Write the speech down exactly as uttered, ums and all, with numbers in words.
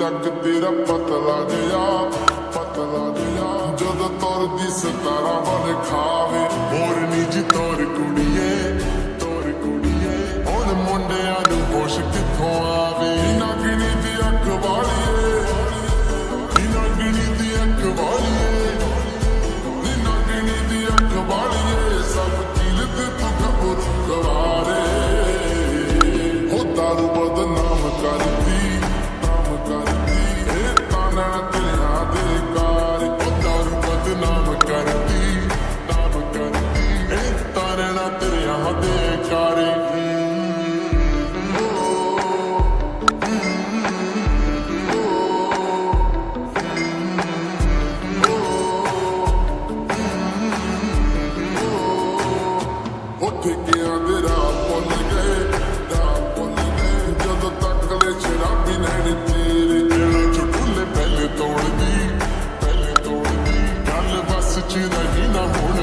जग तेरा पतला जिया पतला जिया जदों तुरदी सतारा वाले खावे मोरनी जी तोर कुड़िए तोर कुड़िए हुण मुंडियां नूं पुछ कित्थों आवे इना गिणी दी अख वालीए इना गिणी दी अख वालीए इना गिणी दी अख वालीए सब कील ते तू गबरू गवारे हो दारू बदनाम करदी नहीं ना